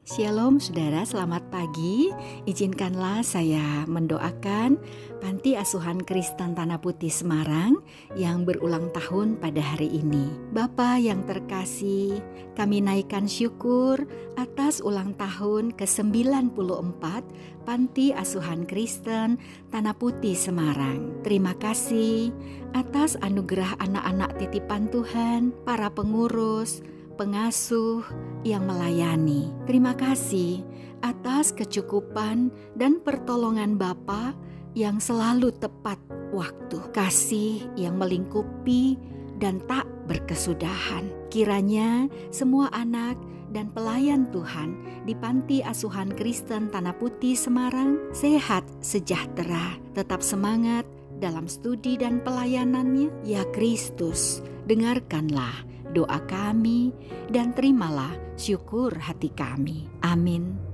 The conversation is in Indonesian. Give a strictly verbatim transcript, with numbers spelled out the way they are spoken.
Shalom saudara, selamat pagi. Izinkanlah saya mendoakan Panti Asuhan Kristen Tanah Putih Semarang yang berulang tahun pada hari ini. Bapa yang terkasih, kami naikkan syukur atas ulang tahun ke sembilan puluh empat Panti Asuhan Kristen Tanah Putih Semarang. Terima kasih atas anugerah anak-anak titipan Tuhan, para pengurus, pengasuh yang melayani. Terima kasih atas kecukupan dan pertolongan Bapa yang selalu tepat waktu. Kasih yang melingkupi dan tak berkesudahan. Kiranya semua anak dan pelayan Tuhan di Panti Asuhan Kristen Tanah Putih Semarang sehat, sejahtera, tetap semangat dalam studi dan pelayanannya. Ya Kristus, dengarkanlah doa kami dan terimalah syukur hati kami. Amin.